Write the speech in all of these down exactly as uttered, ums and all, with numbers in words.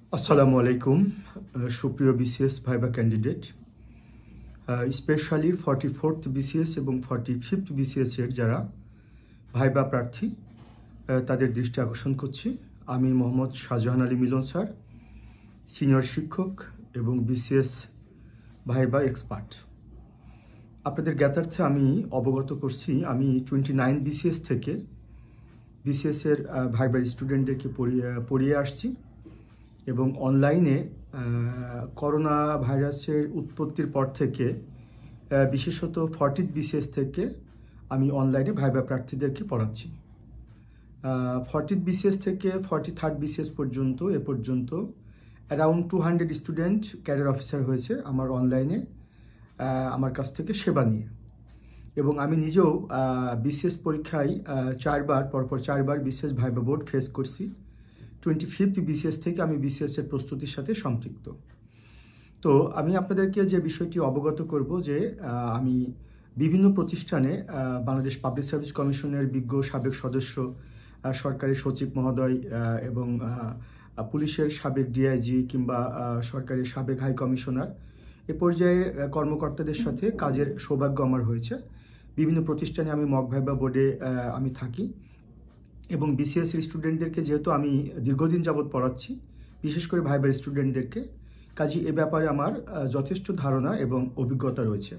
আসসালামু আলাইকুম সুপ্রিয় BCS viva candidate, specially forty fourth BCS এবং ফর্টি ফিফথ বিসিএস এর যারা ভাইবা প্রার্থী তাদের দৃষ্টি আকর্ষণ করছি। আমি মোহাম্মদ শাহজাহান আলী মিলন স্যার, সিনিয়র শিক্ষক এবং বিসিএস ভাইবা এক্সপার্ট। আপনাদের জ্ঞাতার্থে আমি অবগত করছি, আমি টোয়েন্টি নাইন বিসিএস থেকে বিসিএস এর ভাইবার স্টুডেন্টদেরকে পড়িয়ে পড়িয়ে আসছি এবং অনলাইনে করোনা ভাইরাসের উৎপত্তির পর থেকে বিশেষত ফর্টিথ বিসিএস থেকে আমি অনলাইনে ভাইবা প্রার্থীদেরকে পড়াচ্ছি। ফর্টিথ বিসিএস থেকে ফর্টি থার্ড বিসিএস পর্যন্ত এ পর্যন্ত around two hundred student cadre officer হয়েছে আমার অনলাইনে আমার কাছ থেকে সেবা নিয়ে। এবং আমি নিজেও বিসিএস পরীক্ষায় চারবার পরপর চারবার বিসিএস ভাইবা বোর্ড ফেস করছি। টোয়েন্টি ফিফথ বিসিএস থেকে আমি বিসিএস এর প্রস্তুতির সাথে সম্পৃক্ত। তো আমি আপনাদেরকে যে বিষয়টি অবগত করব যে আমি বিভিন্ন প্রতিষ্ঠানে বাংলাদেশ পাবলিক সার্ভিস কমিশনের বিজ্ঞ সাবেক সদস্য, সরকারি সচিব মহোদয় এবং পুলিশের সাবেক ডিআইজি কিংবা সরকারি সাবেক হাই কমিশনার এ পর্যায়ে কর্মকর্তাদের সাথে কাজের সৌভাগ্য আমার হয়েছে। বিভিন্ন প্রতিষ্ঠানে আমি মক ভাইবা বোর্ডে আমি থাকি এবং বিসিএস এর স্টুডেন্টদেরকে যেহেতু আমি দীর্ঘদিন যাবৎ পড়াচ্ছি, বিশেষ করে ভাইবার স্টুডেন্টদেরকে, কাজে এ ব্যাপারে আমার যথেষ্ট ধারণা এবং অভিজ্ঞতা রয়েছে।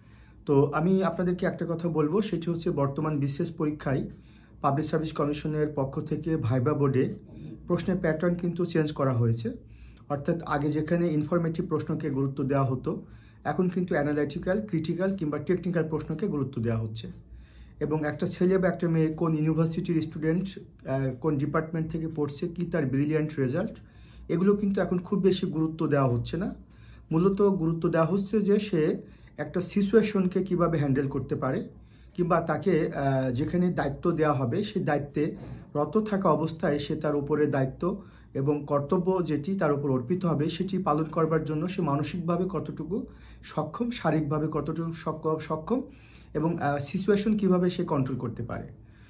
তো আমি আপনাদেরকে একটা কথা বলবো, সেটি হচ্ছে বর্তমান বিসিএস পরীক্ষায় পাবলিক সার্ভিস কমিশনের পক্ষ থেকে ভাইবা বোর্ডে প্রশ্নের প্যাটার্ন কিন্তু চেঞ্জ করা হয়েছে। অর্থাৎ আগে যেখানে ইনফরমেটিভ প্রশ্নকে গুরুত্ব দেওয়া হতো, এখন কিন্তু অ্যানালাইটিক্যাল, ক্রিটিক্যাল কিংবা টেকনিক্যাল প্রশ্নকে গুরুত্ব দেওয়া হচ্ছে। এবং একটা ছেলে বা একটা মেয়ে কোন ইউনিভার্সিটির স্টুডেন্ট, কোন ডিপার্টমেন্ট থেকে পড়ছে, কি তার ব্রিলিয়ান্ট রেজাল্ট, এগুলো কিন্তু এখন খুব বেশি গুরুত্ব দেওয়া হচ্ছে না। মূলত গুরুত্ব দেওয়া হচ্ছে যে সে একটা সিচুয়েশনকে কিভাবে হ্যান্ডেল করতে পারে কিংবা তাকে যেখানে দায়িত্ব দেওয়া হবে সেই দায়িত্বে রত থাকা অবস্থায় সে তার উপরে দায়িত্ব এবং কর্তব্য যেটি তার উপর অর্পিত হবে সেটি পালন করবার জন্য সে মানসিকভাবে কতটুকু সক্ষম, শারীরিকভাবে কতটুকু সক্ষম এবং সিচুয়েশন কিভাবে সে কন্ট্রোল করতে পারে।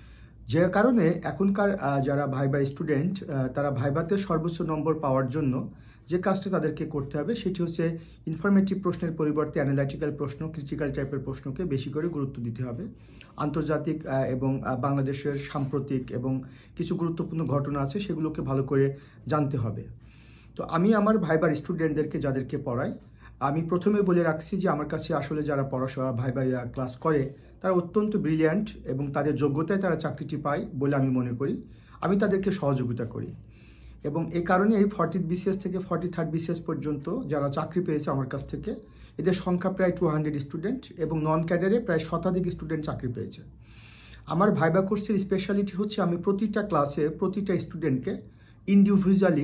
যে কারণে এখনকার যারা ভাইবার স্টুডেন্ট তারা ভাইবাতে সর্বোচ্চ নম্বর পাওয়ার জন্য যে কাজটা তাদেরকে করতে হবে সেটি হচ্ছে ইনফরমেটিভ প্রশ্নের পরিবর্তে অ্যানালাইটিক্যাল প্রশ্ন, ক্রিটিক্যাল টাইপের প্রশ্নকে বেশি করে গুরুত্ব দিতে হবে। আন্তর্জাতিক এবং বাংলাদেশের সাম্প্রতিক এবং কিছু গুরুত্বপূর্ণ ঘটনা আছে সেগুলোকে ভালো করে জানতে হবে। তো আমি আমার ভাইবার স্টুডেন্টদেরকে যাদেরকে পড়াই, আমি প্রথমে বলে রাখছি যে আমার কাছে আসলে যারা পড়াশোনা ভাইবা ক্লাস করে তারা অত্যন্ত ব্রিলিয়ান্ট এবং তাদের যোগ্যতায় তারা চাকরিটি পায় বলে আমি মনে করি। আমি তাদেরকে সহযোগিতা করি এবং এই কারণে এই ফর্টিথ বিসিএস থেকে ফর্টি থার্ড বিসিএস পর্যন্ত যারা চাকরি পেয়েছে আমার কাছ থেকে, এদের সংখ্যা প্রায় টু হান্ড্রেড স্টুডেন্ট এবং নন ক্যাডারে প্রায় শতাধিক স্টুডেন্ট চাকরি পেয়েছে। আমার ভাইবা কোর্সের স্পেশালিটি হচ্ছে আমি প্রতিটা ক্লাসে প্রতিটা স্টুডেন্টকে ইন্ডিভিজুয়ালি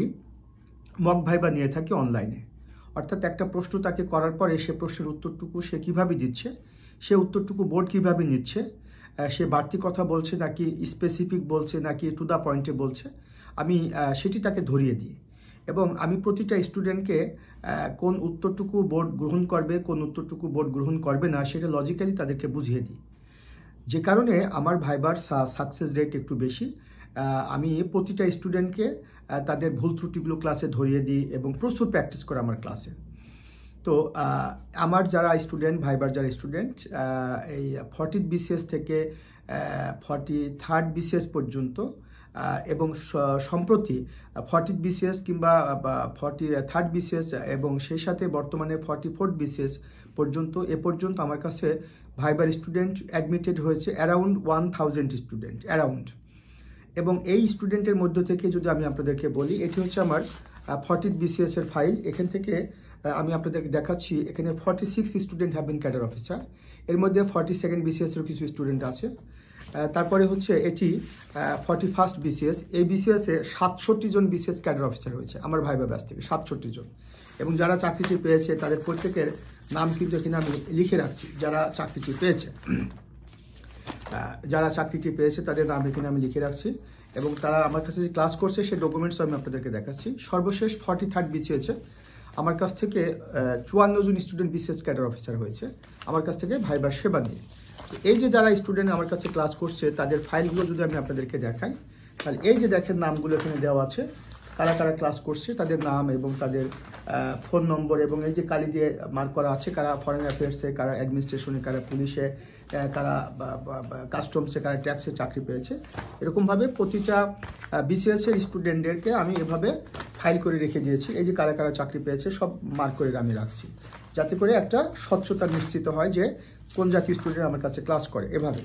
মক ভাইবা নিয়ে থাকি অনলাইনে। অর্থাৎ একটা প্রশ্ন তাকে করার পরে সে প্রশ্নের উত্তরটুকু সে কীভাবে দিচ্ছে, সে উত্তরটুকু বোর্ড কীভাবে নিচ্ছে, সে বাড়তি কথা বলছে নাকি স্পেসিফিক বলছে নাকি টু দ্য পয়েন্টে বলছে, আমি সেটি তাকে ধরিয়ে দিই। এবং আমি প্রতিটা স্টুডেন্টকে কোন উত্তরটুকু বোর্ড গ্রহণ করবে, কোন উত্তরটুকু বোর্ড গ্রহণ করবে না সেটা লজিক্যালি তাদেরকে বুঝিয়ে দিই। যে কারণে আমার ভাইবার সাকসেস রেট একটু বেশি। আমি প্রতিটা স্টুডেন্টকে তাদের ভুল ত্রুটিগুলো ক্লাসে ধরিয়ে দিই এবং প্রচুর প্র্যাকটিস করে আমার ক্লাসে। তো আমার যারা স্টুডেন্ট, ভাইবার যারা স্টুডেন্ট এই ফর্টিথ বিসিএস থেকে ফর্টি থার্ড বিসিএস পর্যন্ত এবং সম্প্রতি ফর্টিথ বিসিএস কিংবা ফর্টি থার্ড বিসিএস এবং সেই সাথে বর্তমানে ফর্টি ফোর্থ বিসিএস পর্যন্ত এ পর্যন্ত আমার কাছে ভাইবার স্টুডেন্ট অ্যাডমিটেড হয়েছে around one thousand student around. এবং এই স্টুডেন্টের মধ্য থেকে যদি আমি আপনাদেরকে বলি, এটি হচ্ছে আমার ফর্টিথ বিসিএস এর ফাইল। এখান থেকে আমি আপনাদেরকে দেখাচ্ছি, এখানে forty six student have been cadre officer. এর মধ্যে ফর্টি সেকেন্ড বিসিএস এর কিছু স্টুডেন্ট আছে। তারপরে হচ্ছে এটি ফর্টি ফার্স্ট বিসিএস। এই বিসিএস এ সাতষট্টি জন বিসিএস ক্যাডার অফিসার হয়েছে আমার ভাইবা ব্যাচ থেকে, সাতষট্টি জন। এবং যারা চাকরিটি পেয়েছে তাদের প্রত্যেকের নাম কিন্তু এখানে আমি লিখে রাখছি, যারা চাকরিটি পেয়েছে যারা চাকরিটি পেয়েছে তাদের নাম এখানে আমি লিখে রাখছি এবং তারা আমার কাছে যে ক্লাস করছে সেই ডকুমেন্টস আমি আপনাদেরকে দেখাচ্ছি। সর্বশেষ ফর্টি থার্ড বিসিএসে আমার কাছ থেকে চুয়ান্ন জন স্টুডেন্ট বিসিএস ক্যাডার অফিসার হয়েছে আমার কাছ থেকে ভাইবার সেবা নিয়ে। এই যে যারা স্টুডেন্ট আমার কাছে ক্লাস করছে তাদের ফাইলগুলো যদি আমি আপনাদেরকে দেখাই, তাহলে এই যে দেখেন নামগুলো এখানে দেওয়া আছে, কারা কারা ক্লাস করছে তাদের নাম এবং তাদের ফোন নম্বর এবং এই যে কালি দিয়ে মার্ক করা আছে কারা ফরেন অ্যাফেয়ার্সে, কারা অ্যাডমিনিস্ট্রেশনে, কারা পুলিশে, কারা কাস্টমসে, কারা ট্যাক্সে চাকরি পেয়েছে, এরকমভাবে প্রতিটা বিসিএসের স্টুডেন্টদেরকে আমি এভাবে ফাইল করে রেখে দিয়েছি। এই যে কারা কারা চাকরি পেয়েছে সব মার্ক করে আমি রাখছি, যাতে করে একটা স্বচ্ছতা নিশ্চিত হয় যে কোন জাতীয় স্টুডেন্ট আমার কাছে ক্লাস করে এভাবে।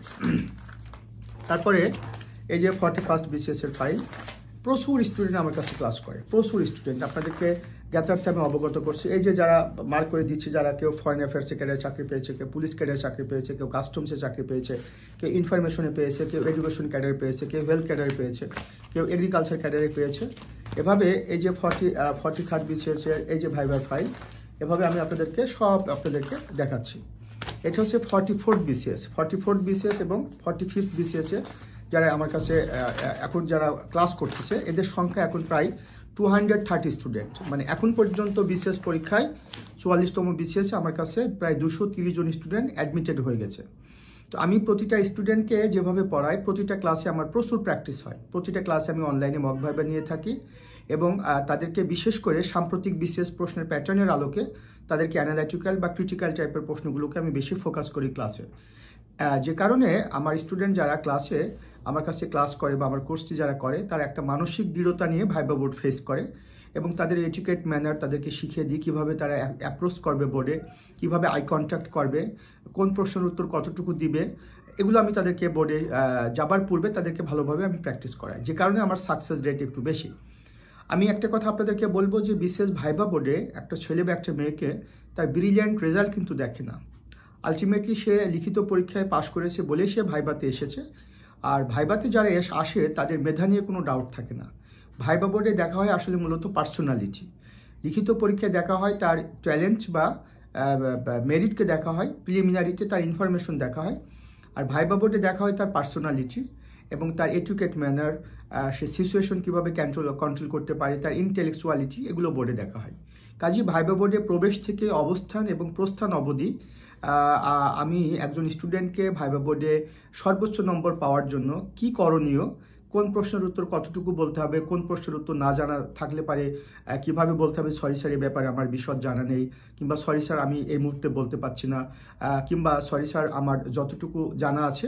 তারপরে এই যে ফর্টি ফার্স্ট বিসিএসের ফাইল, প্রচুর স্টুডেন্ট আমার কাছে ক্লাস করে, প্রচুর স্টুডেন্ট। আপনাদেরকে জ্ঞাতার্থে আমি অবগত করছি। এই যে যারা মার্ক করে দিচ্ছি, যারা কেউ ফরেন অ্যাফেয়ার্সে ক্যাডারে চাকরি পেয়েছে, কেউ পুলিশ ক্যাডারে চাকরি পেয়েছে, কেউ কাস্টমসে চাকরি পেয়েছে, কেউ ইনফরমেশনে পেয়েছে, কেউ এডুকেশন ক্যাডারে পেয়েছে, কেউ হেলথ ক্যাডারে পেয়েছে, কেউ এগ্রিকালচার ক্যাডারে পেয়েছে। এভাবে এই যে ফর্টি ফর্টি থার্ড বিসিএসের এই যে ভাইবার ফাইল, এভাবে আমি আপনাদেরকে সব আপনাদেরকে দেখাচ্ছি। এটা হচ্ছে forty fourth BCS, forty fourth BCS এবং ফর্টি ফিফথ বিসিএসে যারা আমার কাছে এখন যারা ক্লাস করতেছে, এদের সংখ্যা এখন প্রায় টু হান্ড্রেড থার্টি স্টুডেন্ট। মানে এখন পর্যন্ত বিসিএস পরীক্ষায় চুয়াল্লিশতম বিসিএসে আমার কাছে প্রায় দুশো তিরিশ জন স্টুডেন্ট অ্যাডমিটেড হয়ে গেছে। তো আমি প্রতিটা স্টুডেন্টকে যেভাবে পড়াই, প্রতিটা ক্লাসে আমার প্রচুর প্র্যাকটিস হয়। প্রতিটা ক্লাসে আমি অনলাইনে মক ভাইবা নিয়ে থাকি এবং তাদেরকে বিশেষ করে সাম্প্রতিক বিসিএস প্রশ্নের প্যাটার্নের আলোকে তাদেরকে অ্যানালাইটিক্যাল বা ক্রিটিক্যাল টাইপের প্রশ্নগুলোকে আমি বেশি ফোকাস করি ক্লাসে। যে কারণে আমার স্টুডেন্ট যারা ক্লাসে আমার কাছে ক্লাস করে বা আমার কোর্সটি যারা করে, তারা একটা মানসিক দৃঢ়তা নিয়ে ভাইবা বোর্ড ফেস করে এবং তাদের এডুকেট ম্যানার তাদেরকে শিখিয়ে দিই কীভাবে তারা অ্যাপ্রোচ করবে বোর্ডে, কীভাবে আই কন্ট্যাক্ট করবে, কোন প্রশ্নের উত্তর কতটুকু দিবে, এগুলো আমি তাদেরকে বোর্ডে যাবার পূর্বে তাদেরকে ভালোভাবে আমি প্র্যাকটিস করাই, যে কারণে আমার সাকসেস রেট একটু বেশি। আমি একটা কথা আপনাদেরকে বলবো যে বিসিএস ভাইবা বোর্ডে একটা ছেলে বা একটা মেয়েকে তার ব্রিলিয়ান্ট রেজাল্ট কিন্তু দেখে না। আলটিমেটলি সে লিখিত পরীক্ষায় পাশ করেছে বলেই সে ভাইবাতে এসেছে। আর ভাইবাতে যারা এসে আসে তাদের মেধা নিয়ে কোনো ডাউট থাকে না। ভাইবা বোর্ডে দেখা হয় আসলে মূলত পার্সোনালিটি। লিখিত পরীক্ষায় দেখা হয় তার ট্যালেন্ট বা মেরিটকে দেখা হয়, প্রিলিমিনারিতে তার ইনফরমেশন দেখা হয়। আর ভাইবা বোর্ডে দেখা হয় তার পার্সোনালিটি এবং তার এডুকেট ম্যানার, সে সিচুয়েশন কীভাবে কন্ট্রোল কন্ট্রোল করতে পারে, তার ইন্টেলেকচুয়ালিটি, এগুলো বোর্ডে দেখা হয়। কাজেই ভাইবা বোর্ডে প্রবেশ থেকে অবস্থান এবং প্রস্থান অবধি আমি একজন স্টুডেন্টকে ভাইবা বোর্ডে সর্বোচ্চ নম্বর পাওয়ার জন্য কি করণীয়, কোন প্রশ্নের উত্তর কতটুকু বলতে হবে, কোন প্রশ্নের উত্তর না জানা থাকলে পারে কিভাবে বলতে হবে, সরি স্যার এই ব্যাপারে আমার বিশদ জানা নেই, কিংবা সরি স্যার আমি এই মুহূর্তে বলতে পারছি না, কিংবা সরি স্যার আমার যতটুকু জানা আছে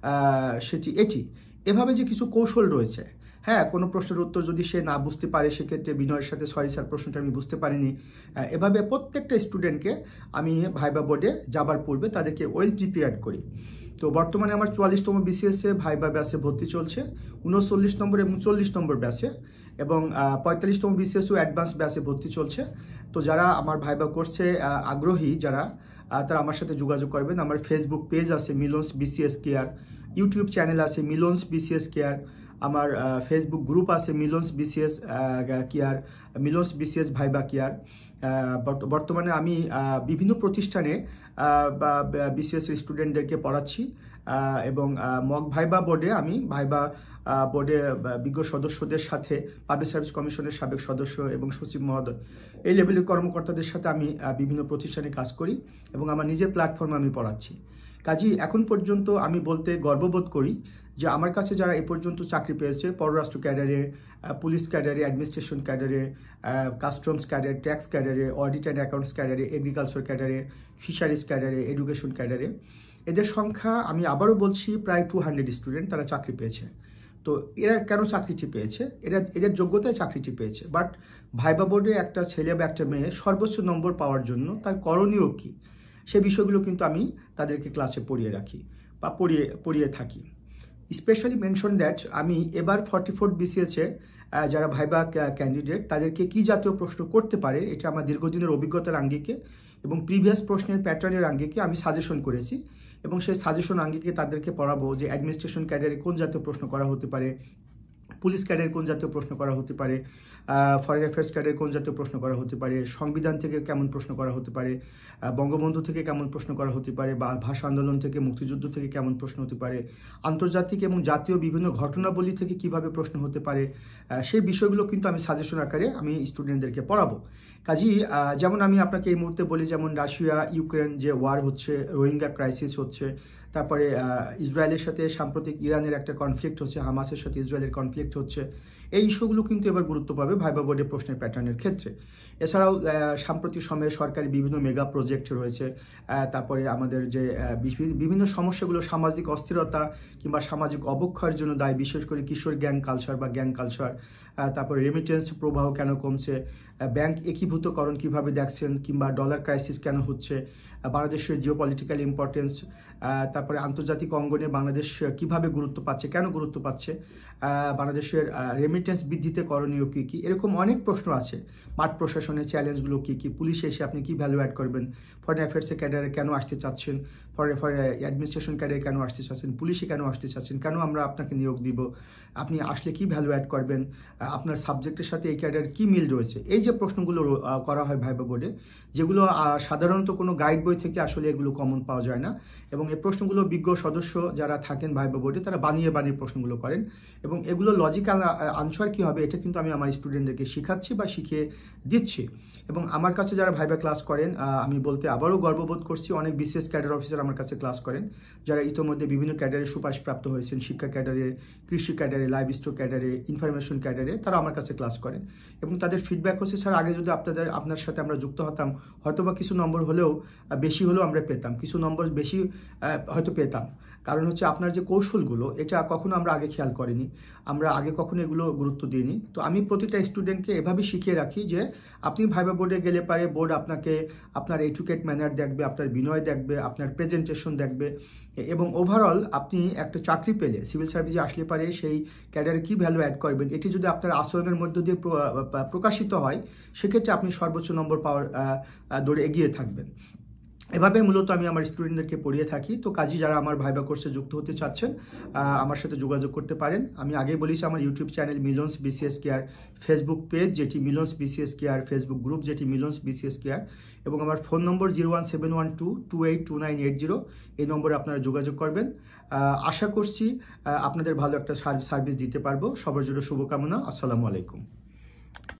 সেটি এটি, এভাবে যে কিছু কৌশল রয়েছে। হ্যাঁ, কোনো প্রশ্নের উত্তর যদি সে না বুঝতে পারে সেক্ষেত্রে বিনয়ের সাথে সরি স্যার প্রশ্নটা আমি বুঝতে পারিনি, এভাবে প্রত্যেকটা স্টুডেন্টকে আমি ভাইবা বোর্ডে যাবার পূর্বে তাদেরকে ওয়েল প্রিপেয়ার্ড করি। তো বর্তমানে আমার চুয়াল্লিশতম বিসিএসে ভাইবা ব্যাচে ভর্তি চলছে, উনচল্লিশ নম্বর এবং চল্লিশ নম্বর ব্যাচে, এবং পঁয়তাল্লিশতম বিসিএসও অ্যাডভান্স ব্যাচে ভর্তি চলছে। তো যারা আমার ভাইবা কোর্সে আগ্রহী যারা, তারা আমার সাথে যোগাযোগ করবেন। আমার ফেসবুক পেজ আছে Milon's BCS care, YouTube channel আছে মিলনস বিসিএস কেয়ার, আমার ফেসবুক গ্রুপ আছে Milon's BCS care, Milon's BCS viva care. বর্তমানে আমি বিভিন্ন প্রতিষ্ঠানে বা বিসিএস স্টুডেন্টদেরকে পড়াচ্ছি এবং মক ভাইবা বোর্ডে আমি ভাইবা বোর্ডে বিজ্ঞ সদস্যদের সাথে, পাবলিক সার্ভিস কমিশনের সাবেক সদস্য এবং সচিব মহোদয়, এই লেভেলের কর্মকর্তাদের সাথে আমি বিভিন্ন প্রতিষ্ঠানে কাজ করি এবং আমার নিজের প্ল্যাটফর্মে আমি পড়াচ্ছি। কাজেই এখন পর্যন্ত আমি বলতে গর্ববোধ করি যে আমার কাছে যারা এ পর্যন্ত চাকরি পেয়েছে, পররাষ্ট্র ক্যাডারে, পুলিশ ক্যাডারে, অ্যাডমিনিস্ট্রেশন ক্যাডারে, কাস্টমস ক্যাডারে, ট্যাক্স ক্যাডারে, অডিট অ্যান্ড অ্যাকাউন্টস ক্যাডারে, এগ্রিকালচার ক্যাডারে, ফিশারিজ ক্যাডারে, এডুকেশন ক্যাডারে, এদের সংখ্যা আমি আবারও বলছি প্রায় টু হান্ড্রেড স্টুডেন্ট তারা চাকরি পেয়েছে। তো এরা কেন চাকরিটি পেয়েছে? এরা এদের যোগ্যতায় চাকরিটি পেয়েছে। বাট ভাইবা বোর্ডে একটা ছেলে বা একটা মেয়ে সর্বোচ্চ নম্বর পাওয়ার জন্য তার করণীয় কী, সে বিষয়গুলো কিন্তু আমি তাদেরকে ক্লাসে পড়িয়ে রাখি বা পড়িয়ে পড়িয়ে থাকি। স্পেশালি মেনশন দ্যাট আমি এবার ফর্টি ফোর্থ বিসিএসে যারা ভাইবা ক্যান্ডিডেট তাদেরকে কি জাতীয় প্রশ্ন করতে পারে, এটা আমার দীর্ঘদিনের অভিজ্ঞতার আঙ্গিকে এবং প্রিভিয়াস প্রশ্নের প্যাটার্নের আঙ্গিকে আমি সাজেশন করেছি এবং সেই সাজেশন আঙ্গিকে তাদেরকে পড়াবো যে অ্যাডমিনিস্ট্রেশন ক্যাডারে কোন জাতীয় প্রশ্ন করা হতে পারে, পুলিশ ক্যাডারে কোন জাতীয় প্রশ্ন করা হতে পারে, ফরেন অ্যাফেয়ার্স ক্যাডারে কোন জাতীয় প্রশ্ন করা হতে পারে, সংবিধান থেকে কেমন প্রশ্ন করা হতে পারে, বঙ্গবন্ধু থেকে কেমন প্রশ্ন করা হতে পারে, বা ভাষা আন্দোলন থেকে, মুক্তিযুদ্ধ থেকে কেমন প্রশ্ন হতে পারে, আন্তর্জাতিক এবং জাতীয় বিভিন্ন ঘটনাবলী থেকে কিভাবে প্রশ্ন হতে পারে, সেই বিষয়গুলো কিন্তু আমি সাজেশন আকারে আমি স্টুডেন্টদেরকে পড়াবো। কাজেই যেমন আমি আপনাকে এই মুহূর্তে বলি, যেমন রাশিয়া ইউক্রেন যে ওয়ার হচ্ছে, রোহিঙ্গা ক্রাইসিস হচ্ছে, তারপরে ইসরায়েলের সাথে সাম্প্রতিক ইরানের একটা কনফ্লিক্ট হচ্ছে, হামাসের সাথে ইসরায়েলের কনফ্লিক্ট হচ্ছে, এই ইস্যুগুলো কিন্তু এবার গুরুত্ব পাবে ভাইবা বোর্ডের প্রশ্নের প্যাটার্নের ক্ষেত্রে। এছাড়াও সাম্প্রতিক সময়ে সরকারি বিভিন্ন মেগা প্রজেক্ট রয়েছে, তারপরে আমাদের যে বিভিন্ন সমস্যাগুলো, সামাজিক অস্থিরতা কিংবা সামাজিক অবক্ষয়ের জন্য দায়ী, বিশেষ করে কিশোর গ্যাং কালচার বা গ্যাং কালচার, তারপরে রেমিটেন্স প্রবাহ কেন কমছে, ব্যাংক একীভূতকরণ কিভাবে দেখছেন, কিংবা ডলার ক্রাইসিস কেন হচ্ছে, বাংলাদেশের জিও পলিটিক্যাল ইম্পর্টেন্স, তারপরে আন্তর্জাতিক অঙ্গনে বাংলাদেশ কিভাবে গুরুত্ব পাচ্ছে, কেন গুরুত্ব পাচ্ছে, বাংলাদেশের রেমিটেন্স বৃদ্ধিতে করণীয় কী কী, এরকম অনেক প্রশ্ন আছে। মাঠ প্রশাসনের চ্যালেঞ্জগুলো কী কী, পুলিশে এসে আপনি কী ভ্যালু অ্যাড করবেন, ফরেন অ্যাফেয়ার্সের ক্যাডারে কেন আসতে চাচ্ছেন, ফরেন ফরেন অ্যাডমিনিস্ট্রেশন ক্যাডারে কেন আসতে চাচ্ছেন, পুলিশে কেন আসতে চাচ্ছেন, কেন আমরা আপনাকে নিয়োগ দিব, আপনি আসলে কী ভ্যালু অ্যাড করবেন, আপনার সাবজেক্টের সাথে এই ক্যাডারের কী মিল রয়েছে, এই যে প্রশ্নগুলো করা হয় ভাইবা বোর্ডে, যেগুলো সাধারণত কোনো গাইড বই থেকে আসলে এগুলো কমন পাওয়া যায় না। এবং এই প্রশ্নগুলো বিজ্ঞ সদস্য যারা থাকেন ভাইবা বোর্ডে তারা বানিয়ে বানিয়ে প্রশ্নগুলো করেন, এবং এগুলো লজিক্যাল আনসার কী হবে এটা কিন্তু আমি আমার স্টুডেন্টদেরকে শেখাচ্ছি বা শিখিয়ে দিচ্ছি। এবং আমার কাছে যারা ভাইবা ক্লাস করেন, আমি বলতে আবারও গর্ববোধ করছি, অনেক বিসিএস ক্যাডার অফিসার আমার কাছে ক্লাস করেন, যারা ইতোমধ্যে বিভিন্ন ক্যাডারে সুপারিশপ্রাপ্ত হয়েছেন, শিক্ষা ক্যাডারে, কৃষি ক্যাডারে, লাইভ স্টক ক্যাডারে, ইনফরমেশন ক্যাডারে, তারা আমার কাছে ক্লাস করেন। এবং তাদের ফিডব্যাক হচ্ছে, স্যার আগে যদি আপনাদের আপনার সাথে আমরা যুক্ত হতাম হয়তোবা কিছু নম্বর হলেও বেশি হলেও আমরা পেতাম, কিছু নম্বর বেশি হয়তো পেতাম, কারণ হচ্ছে আপনার যে কৌশলগুলো এটা কখনো আমরা আগে খেয়াল করিনি, আমরা আগে কখনো এগুলো গুরুত্ব দিইনি। তো আমি প্রতিটা স্টুডেন্টকে এভাবে শিখিয়ে রাখি যে আপনি ভাইবা বোর্ডে গেলে পারে বোর্ড আপনাকে আপনার এডুকেট ম্যানার দেখবে, আপনার বিনয় দেখবে, আপনার প্রেজেন্টেশন দেখবে, এবং ওভারঅল আপনি একটা চাকরি পেলে সিভিল সার্ভিসে আসলে পারে সেই ক্যাডারে কী ভ্যালু অ্যাড করবেন এটি যদি আপনার আচরণের মধ্য দিয়ে প্রকাশিত হয়, সেক্ষেত্রে আপনি সর্বোচ্চ নম্বর পাওয়ার দৌড়ে এগিয়ে থাকবেন। এভাবে মূলত আমি আমার স্টুডেন্টদেরকে পড়িয়ে থাকি। তো কাজী যারা আমার ভাইবা কোর্সে যুক্ত হতে চাচ্ছেন আমার সাথে যোগাযোগ করতে পারেন। আমি আগেই বলেছি আমার YouTube channel Milon's BCS care, Facebook page যেটি Milon's BCS care, Facebook group যেটি মিলনস বিসিএস কেয়ার, এবং আমার phone number zero one seven one two two eight two nine eight zero, এই নম্বরে আপনারা যোগাযোগ করবেন। আশা করছি আপনাদের ভালো একটা সার্ভিস দিতে পারবো। সবার জন্য শুভকামনা। আসসালামু আলাইকুম।